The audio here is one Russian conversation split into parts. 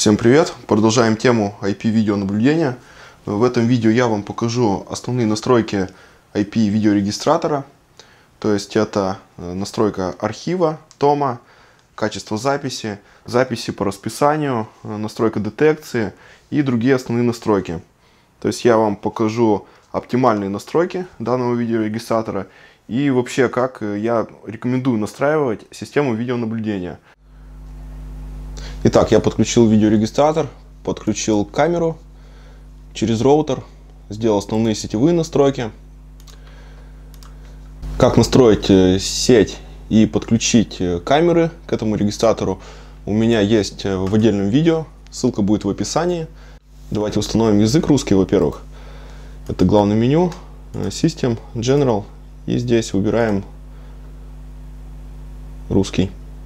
Всем привет! Продолжаем тему IP-видеонаблюдения. В этом видео я вам покажу основные настройки IP-видеорегистратора. То есть это настройка архива, тома, качество записи, записи по расписанию, настройка детекции и другие основные настройки. То есть я вам покажу оптимальные настройки данного видеорегистратора и вообще как я рекомендую настраивать систему видеонаблюдения. Итак, я подключил видеорегистратор, подключил камеру через роутер, сделал основные сетевые настройки. Как настроить сеть и подключить камеры к этому регистратору у меня есть в отдельном видео, ссылка будет в описании. Давайте установим язык русский, во-первых. Это главное меню, System, General, и здесь выбираем русский.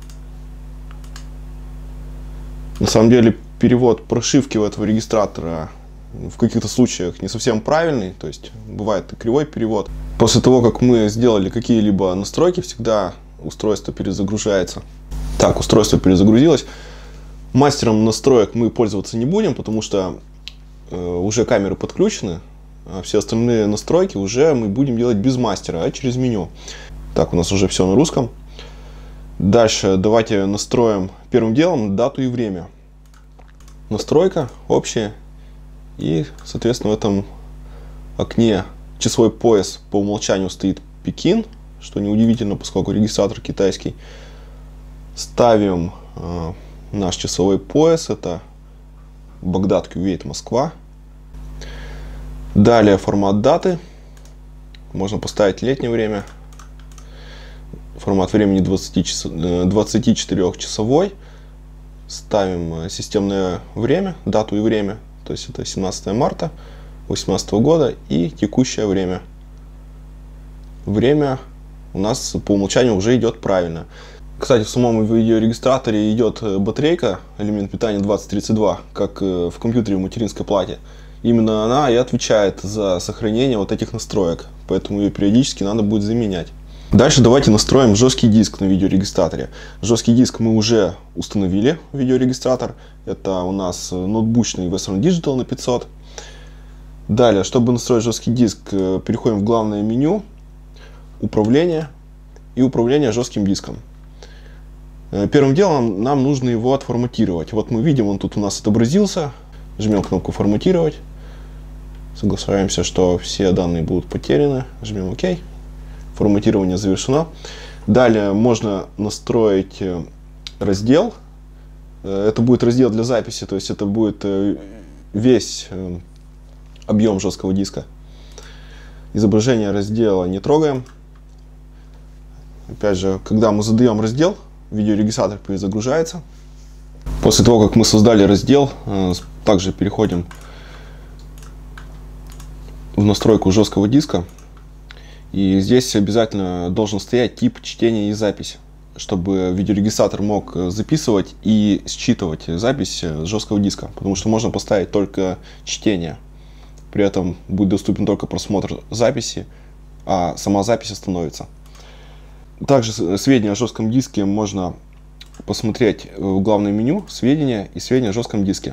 На самом деле перевод прошивки у этого регистратора в каких-то случаях не совсем правильный, то есть бывает и кривой перевод. После того, как мы сделали какие-либо настройки, всегда устройство перезагружается. Так, устройство перезагрузилось. Мастером настроек мы пользоваться не будем, потому что уже камеры подключены, а все остальные настройки уже мы будем делать без мастера, а через меню. Так, у нас уже все на русском. Дальше давайте настроим первым делом дату и время. Настройка общая. И, соответственно, в этом окне часовой пояс по умолчанию стоит Пекин, что неудивительно, поскольку регистратор китайский. Ставим наш часовой пояс. Это Багдад, Кувейт, Москва. Далее формат даты. Можно поставить летнее время. Формат времени 24-часовой. Ставим системное время, дату и время. То есть это 17 марта 2018 года и текущее время. Время у нас по умолчанию уже идет правильно. Кстати, в самом видеорегистраторе идет батарейка, элемент питания 2032, как в компьютере в материнской плате. Именно она и отвечает за сохранение вот этих настроек. Поэтому ее периодически надо будет заменять. Дальше давайте настроим жесткий диск на видеорегистраторе. Жесткий диск мы уже установили в видеорегистратор. Это у нас ноутбучный Western Digital на 500. Далее, чтобы настроить жесткий диск, переходим в главное меню, управление и управление жестким диском. Первым делом нам нужно его отформатировать. Вот мы видим, он тут у нас отобразился. Жмем кнопку форматировать. Соглашаемся, что все данные будут потеряны. Жмем ОК. Форматирование завершено. Далее можно настроить раздел. Это будет раздел для записи, то есть это будет весь объем жесткого диска. Изображение раздела не трогаем. Опять же, когда мы задаем раздел, видеорегистратор перезагружается. После того, как мы создали раздел, также переходим в настройку жесткого диска. И здесь обязательно должен стоять тип чтения и запись, чтобы видеорегистратор мог записывать и считывать запись с жесткого диска. Потому что можно поставить только чтение. При этом будет доступен только просмотр записи, а сама запись остановится. Также сведения о жестком диске можно посмотреть в главное меню «Сведения» и «Сведения о жестком диске».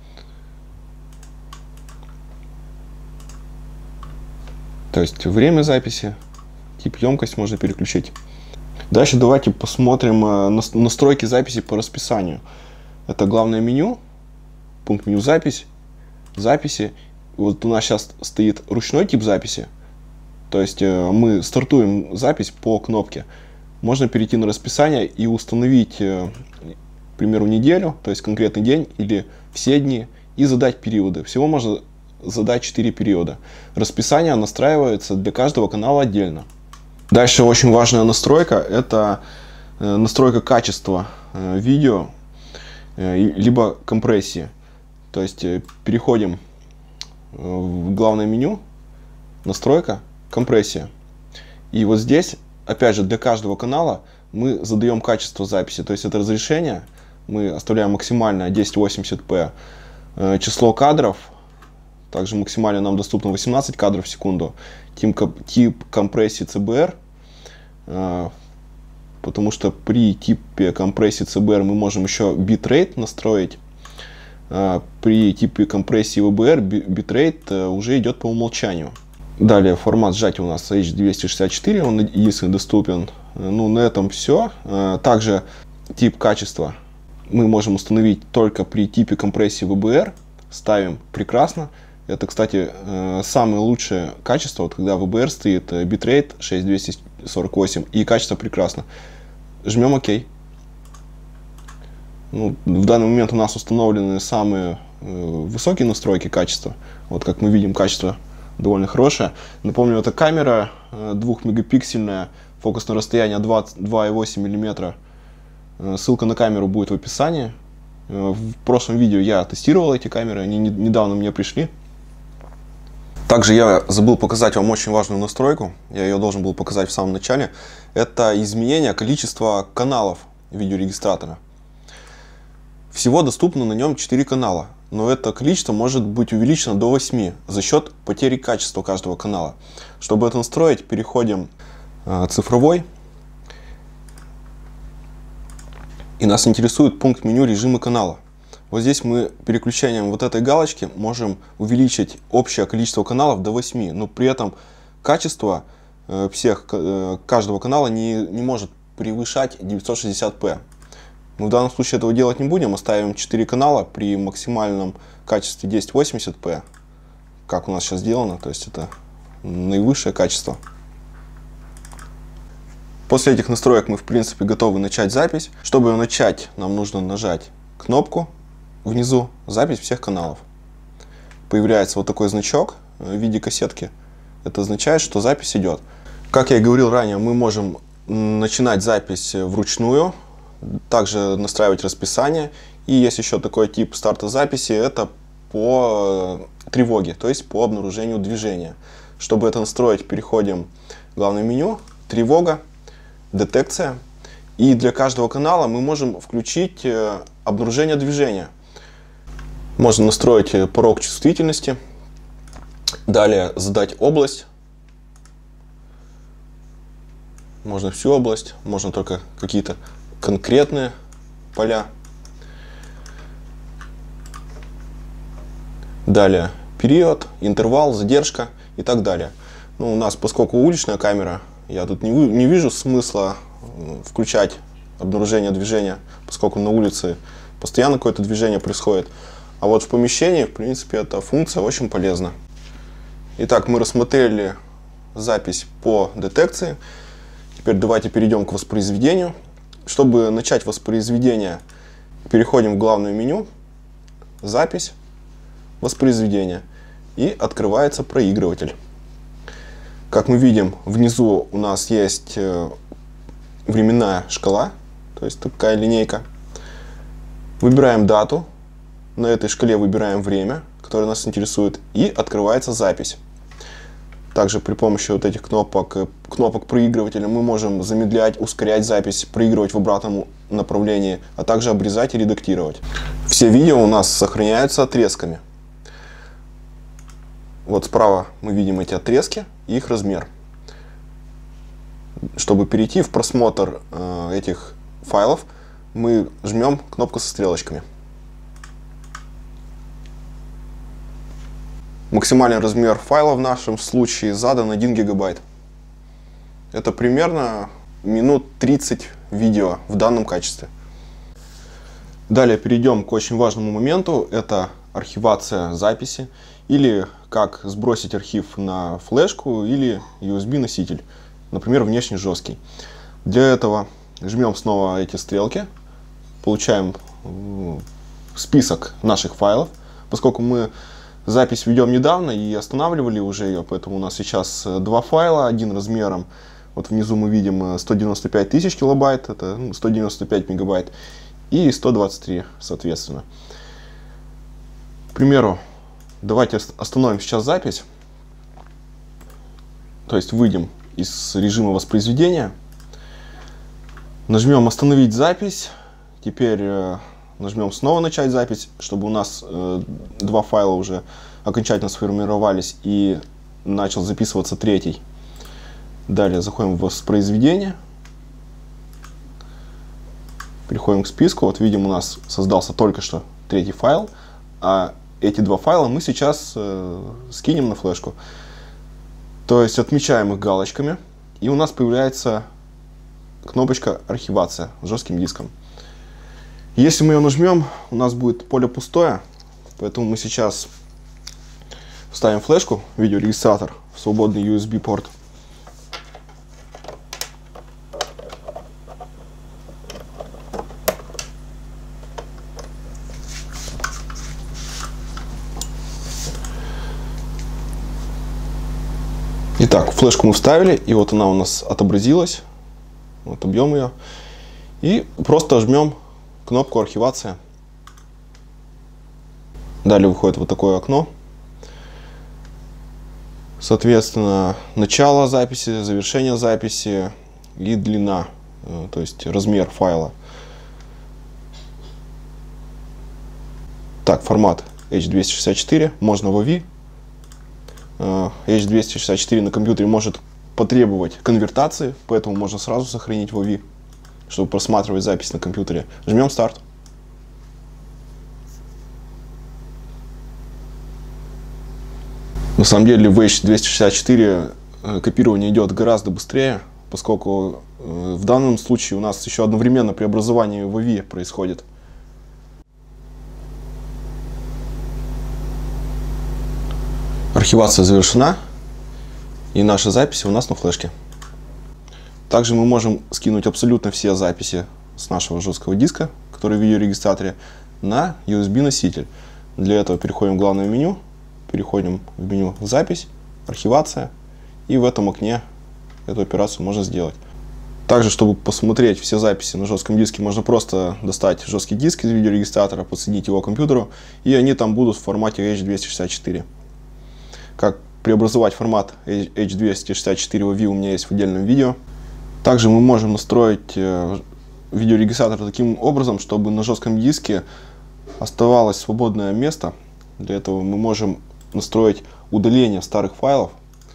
То есть время записи, тип, емкость можно переключить. Дальше давайте посмотрим настройки записи по расписанию. Это главное меню, пункт меню запись, записи. Вот у нас сейчас стоит ручной тип записи. То есть мы стартуем запись по кнопке. Можно перейти на расписание и установить, к примеру, неделю, то есть конкретный день или все дни, и задать периоды. Всего можно задать 4 периода. Расписание настраивается для каждого канала отдельно. Дальше очень важная настройка, это настройка качества видео, либо компрессии. То есть переходим в главное меню, настройка, компрессия. И вот здесь, опять же, для каждого канала мы задаем качество записи. То есть это разрешение, мы оставляем максимально 1080p, число кадров. Также максимально нам доступно 18 кадров в секунду. Тип компрессии CBR. Потому что при типе компрессии CBR мы можем еще битрейт настроить. При типе компрессии VBR битрейт уже идет по умолчанию. Далее формат сжатия у нас H264, он единственный доступен. Ну, на этом все. Также тип качества мы можем установить только при типе компрессии VBR. Ставим прекрасно. Это, кстати, самое лучшее качество, вот когда VBR стоит битрейт 6248 и качество прекрасно. Жмем ОК. Ну, в данный момент у нас установлены самые высокие настройки качества. Вот как мы видим, качество довольно хорошее. Напомню, это камера 2-мегапиксельная, фокусное расстояние 2,8 мм. Ссылка на камеру будет в описании. В прошлом видео я тестировал эти камеры, они недавно мне пришли. Также я забыл показать вам очень важную настройку, я ее должен был показать в самом начале. Это изменение количества каналов видеорегистратора. Всего доступно на нем 4 канала, но это количество может быть увеличено до 8 за счет потери качества каждого канала. Чтобы это настроить, переходим в цифровой. И нас интересует пункт меню режима канала. Вот здесь мы переключением вот этой галочки можем увеличить общее количество каналов до 8, но при этом качество каждого канала не может превышать 960p. Мы в данном случае этого делать не будем, оставим 4 канала при максимальном качестве 1080p, как у нас сейчас сделано, то есть это наивысшее качество. После этих настроек мы в принципе готовы начать запись. Чтобы ее начать, нам нужно нажать кнопку внизу «Запись всех каналов». Появляется вот такой значок в виде кассетки. Это означает, что запись идет. Как я и говорил ранее, мы можем начинать запись вручную, также настраивать расписание. И есть еще такой тип старта записи, это по тревоге, то есть по обнаружению движения. Чтобы это настроить, переходим в главное меню, тревога, детекция. И для каждого канала мы можем включить обнаружение движения. Можно настроить порог чувствительности. Далее задать область. Можно всю область, можно только какие-то конкретные поля. Далее период, интервал, задержка и так далее. Ну, у нас, поскольку уличная камера, я тут не вижу смысла включать обнаружение движения, поскольку на улице постоянно какое-то движение происходит. А вот в помещении, в принципе, эта функция очень полезна. Итак, мы рассмотрели запись по детекции. Теперь давайте перейдем к воспроизведению. Чтобы начать воспроизведение, переходим в главное меню, запись, воспроизведение, и открывается проигрыватель. Как мы видим, внизу у нас есть временная шкала, то есть такая линейка. Выбираем дату, на этой шкале выбираем время, которое нас интересует, и открывается запись. Также при помощи вот этих кнопок проигрывателя мы можем замедлять, ускорять запись, проигрывать в обратном направлении, а также обрезать и редактировать. Все видео у нас сохраняются отрезками. Вот справа мы видим эти отрезки и их размер. Чтобы перейти в просмотр этих файлов, мы жмем кнопку со стрелочками. Максимальный размер файла в нашем случае задан 1 гигабайт. Это примерно минут 30 видео в данном качестве. Далее перейдем к очень важному моменту. Это архивация записи. Или как сбросить архив на флешку или USB носитель. Например, внешне жесткий. Для этого жмем снова эти стрелки. Получаем список наших файлов. Поскольку мы запись ведем недавно и останавливали уже ее, поэтому у нас сейчас два файла, один размером, вот внизу мы видим 195 тысяч килобайт, это 195 мегабайт, и 123 соответственно. К примеру, давайте остановим сейчас запись, то есть выйдем из режима воспроизведения, нажмем «Остановить запись», теперь нажмем снова «Начать запись», чтобы у нас два файла уже окончательно сформировались и начал записываться третий. Далее заходим в воспроизведение. Переходим к списку. Вот видим, у нас создался только что третий файл. а эти два файла мы сейчас скинем на флешку. То есть отмечаем их галочками, и у нас появляется кнопочка «Архивация» с жестким диском. Если мы ее нажмем, у нас будет поле пустое, поэтому мы сейчас вставим флешку, видеорегистратор, в свободный USB порт. Итак, флешку мы вставили, и вот она у нас отобразилась. Вот объем ее. И просто жмем кнопку «Архивация». Далее выходит вот такое окно. Соответственно, начало записи, завершение записи и длина, то есть размер файла. Так, формат H264, можно WAV. H264 на компьютере может потребовать конвертации, поэтому можно сразу сохранить WAV, чтобы просматривать запись на компьютере. Жмем старт. На самом деле в H264 копирование идет гораздо быстрее, поскольку в данном случае у нас еще одновременно преобразование в WAV происходит. Архивация завершена, и наши записи у нас на флешке. Также мы можем скинуть абсолютно все записи с нашего жесткого диска, который в видеорегистраторе, на USB-носитель. Для этого переходим в главное меню, переходим в меню «Запись», «Архивация», и в этом окне эту операцию можно сделать. Также, чтобы посмотреть все записи на жестком диске, можно просто достать жесткий диск из видеорегистратора, подсоединить его к компьютеру, и они там будут в формате H264. Как преобразовать формат H264 в WAV у меня есть в отдельном видео. Также мы можем настроить видеорегистратор таким образом, чтобы на жестком диске оставалось свободное место. Для этого мы можем настроить удаление старых файлов.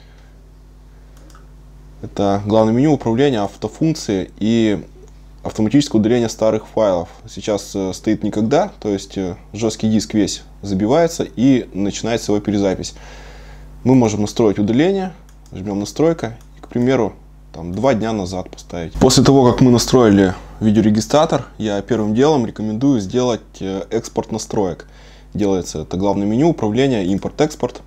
Это главное меню, управление, автофункции и автоматическое удаление старых файлов. Сейчас стоит никогда, то есть жесткий диск весь забивается и начинается его перезапись. Мы можем настроить удаление, жмем настройка и, к примеру, там 2 дня назад поставить. После того, как мы настроили видеорегистратор, я первым делом рекомендую сделать экспорт настроек. Делается это главное меню, управление, импорт-экспорт.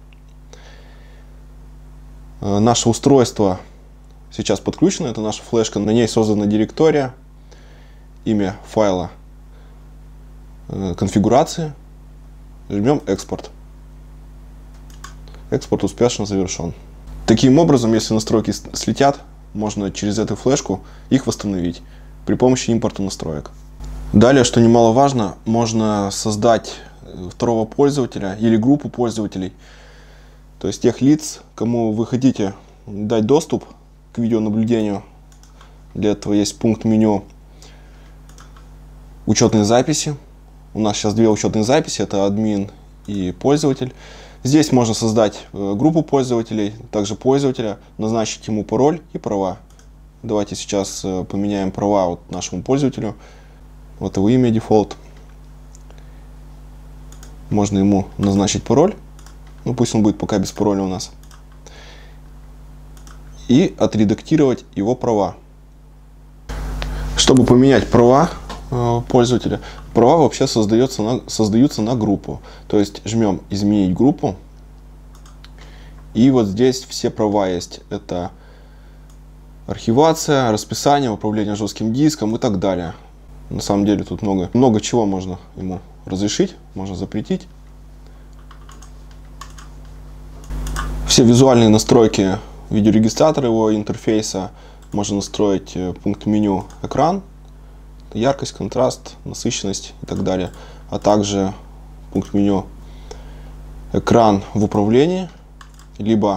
Наше устройство сейчас подключено, это наша флешка, на ней создана директория, имя файла, конфигурации. Жмем экспорт. Экспорт успешно завершен. Таким образом, если настройки слетят, можно через эту флешку их восстановить при помощи импорта настроек. Далее, что немаловажно, можно создать второго пользователя или группу пользователей, то есть тех лиц, кому вы хотите дать доступ к видеонаблюдению. Для этого есть пункт меню «Учетные записи». У нас сейчас 2 учетные записи, это админ и пользователь. Здесь можно создать группу пользователей, также пользователя, назначить ему пароль и права. Давайте сейчас поменяем права вот нашему пользователю. Вот его имя дефолт. Можно ему назначить пароль. Ну пусть он будет пока без пароля у нас. И отредактировать его права. Чтобы поменять права пользователя, права вообще создаются на группу. То есть жмем «Изменить группу». И вот здесь все права есть. Это архивация, расписание, управление жестким диском и так далее. На самом деле тут много чего можно ему разрешить, можно запретить. Все визуальные настройки видеорегистратора, его интерфейса можно настроить пункт меню «Экран». Яркость, контраст, насыщенность и так далее. А также пункт меню «Экран в управлении», либо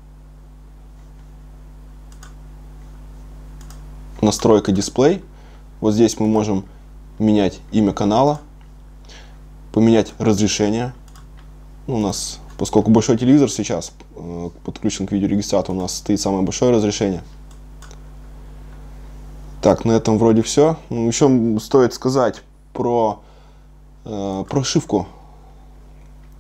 настройка «Дисплей». Вот здесь мы можем менять имя канала, поменять разрешение. У нас, поскольку большой телевизор сейчас подключен к видеорегистратору, у нас стоит самое большое разрешение. Так, на этом вроде все. Еще стоит сказать про прошивку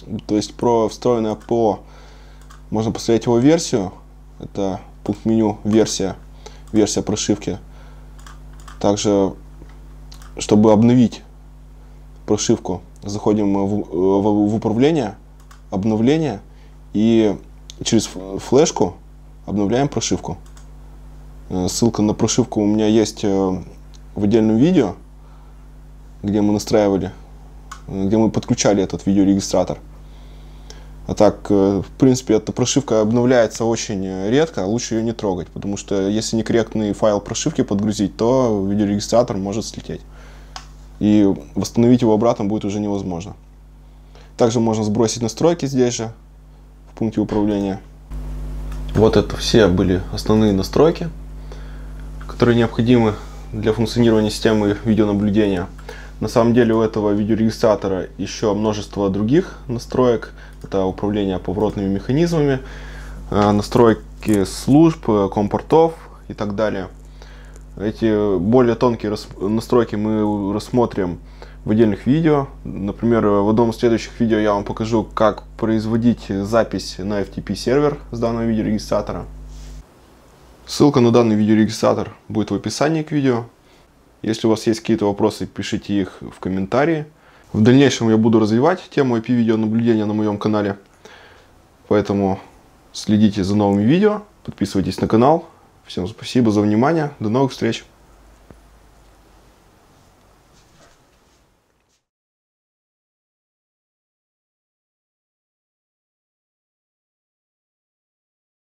То есть про встроенное ПО можно посмотреть его версию. Это пункт меню версия прошивки. Также, чтобы обновить прошивку, заходим в управление, обновление, и через флешку обновляем прошивку. Ссылка на прошивку у меня есть в отдельном видео, где мы настраивали, где мы подключали этот видеорегистратор. А так, в принципе, эта прошивка обновляется очень редко, лучше ее не трогать, потому что если некорректный файл прошивки подгрузить, то видеорегистратор может слететь. И восстановить его обратно будет уже невозможно. Также можно сбросить настройки здесь же, в пункте управления. Вот это все были основные настройки, которые необходимы для функционирования системы видеонаблюдения. На самом деле у этого видеорегистратора еще множество других настроек. Это управление поворотными механизмами, настройки служб, компортов и так далее. Эти более тонкие настройки мы рассмотрим в отдельных видео. Например, в одном из следующих видео я вам покажу, как производить запись на FTP сервер с данного видеорегистратора. Ссылка на данный видеорегистратор будет в описании к видео. Если у вас есть какие-то вопросы, пишите их в комментарии. В дальнейшем я буду развивать тему IP-видеонаблюдения на моем канале. Поэтому следите за новыми видео, подписывайтесь на канал. Всем спасибо за внимание. До новых встреч!